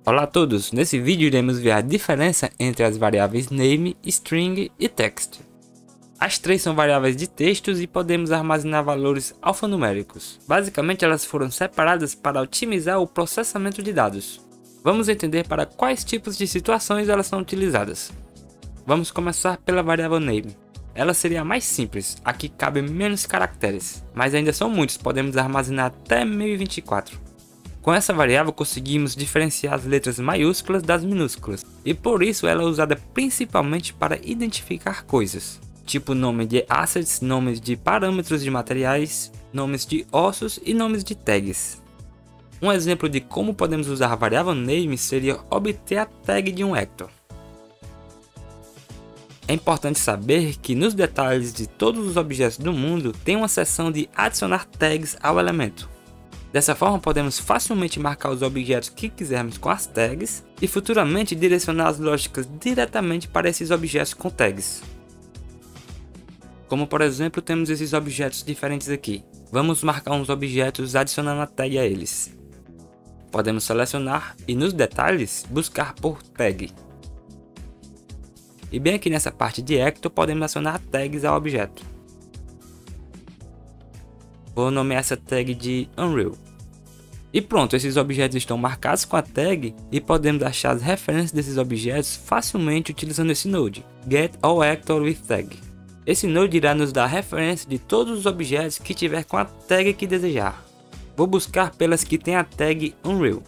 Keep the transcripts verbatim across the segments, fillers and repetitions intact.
Olá a todos, nesse vídeo iremos ver a diferença entre as variáveis name, string e text. As três são variáveis de textos e podemos armazenar valores alfanuméricos. Basicamente elas foram separadas para otimizar o processamento de dados. Vamos entender para quais tipos de situações elas são utilizadas. Vamos começar pela variável name. Ela seria a mais simples, aqui cabem menos caracteres, mas ainda são muitos, podemos armazenar até mil e vinte e quatro. Com essa variável conseguimos diferenciar as letras maiúsculas das minúsculas, e por isso ela é usada principalmente para identificar coisas, tipo nome de assets, nomes de parâmetros de materiais, nomes de ossos e nomes de tags. Um exemplo de como podemos usar a variável name seria obter a tag de um Hector. É importante saber que nos detalhes de todos os objetos do mundo tem uma seção de adicionar tags ao elemento. Dessa forma podemos facilmente marcar os objetos que quisermos com as tags e futuramente direcionar as lógicas diretamente para esses objetos com tags. Como por exemplo temos esses objetos diferentes aqui. Vamos marcar uns objetos adicionando a tag a eles. Podemos selecionar e nos detalhes buscar por tag. E bem aqui nessa parte de Hector podemos adicionar tags ao objeto. Vou nomear essa tag de Unreal. E pronto, esses objetos estão marcados com a tag e podemos achar as referências desses objetos facilmente utilizando esse node, Get All Hector with Tag. Esse node irá nos dar a referência de todos os objetos que tiver com a tag que desejar. Vou buscar pelas que tem a tag Unreal.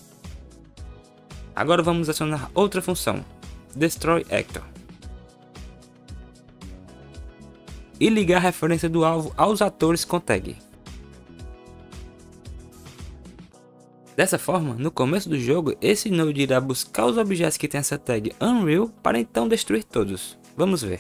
Agora vamos adicionar outra função, Destroy Hector. E ligar a referência do alvo aos atores com tag. Dessa forma, no começo do jogo, esse node irá buscar os objetos que tem essa tag Unreal para então destruir todos. Vamos ver.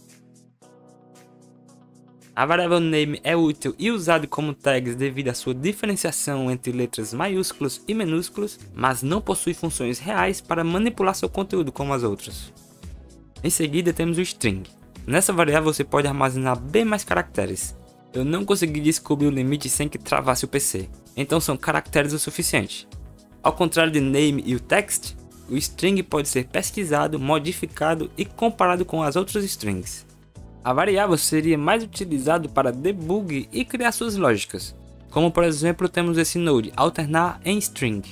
A variável name é útil e usada como tags devido à sua diferenciação entre letras maiúsculas e minúsculas, mas não possui funções reais para manipular seu conteúdo como as outras. Em seguida temos o string. Nessa variável você pode armazenar bem mais caracteres. Eu não consegui descobrir o limite sem que travasse o P C, então são caracteres o suficiente. Ao contrário de name e o text, o string pode ser pesquisado, modificado e comparado com as outras strings. A variável seria mais utilizado para debug e criar suas lógicas, como por exemplo temos esse node alternar em string,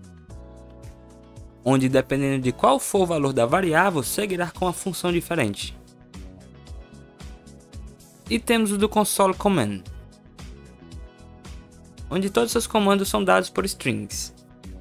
onde dependendo de qual for o valor da variável seguirá com uma função diferente. E temos o do console command, onde todos os comandos são dados por strings.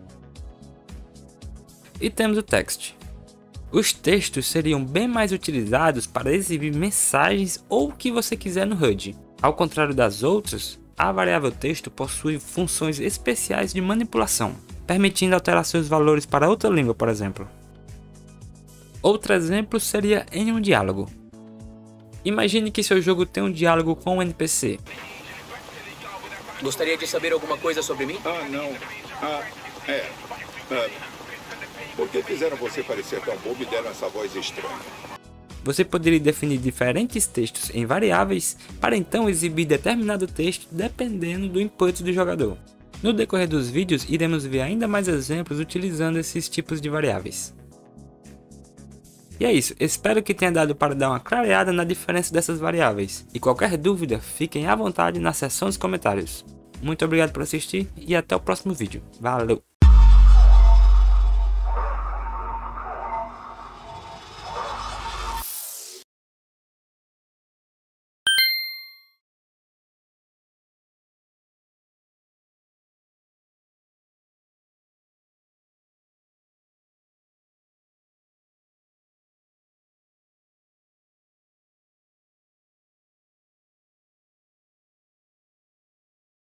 E temos o text. Os textos seriam bem mais utilizados para exibir mensagens ou o que você quiser no H U D. Ao contrário das outras, a variável texto possui funções especiais de manipulação, permitindo alterar seus valores para outra língua, por exemplo. Outro exemplo seria em um diálogo. Imagine que seu jogo tem um diálogo com um N P C. Gostaria de saber alguma coisa sobre mim? Ah, não. Ah, é. Ah, por que fizeram você parecer tão bobo e deram essa voz estranha? Você poderia definir diferentes textos em variáveis para então exibir determinado texto dependendo do input do jogador. No decorrer dos vídeos iremos ver ainda mais exemplos utilizando esses tipos de variáveis. E é isso, espero que tenha dado para dar uma clareada na diferença dessas variáveis. E qualquer dúvida, fiquem à vontade na seção dos comentários. Muito obrigado por assistir e até o próximo vídeo. Valeu!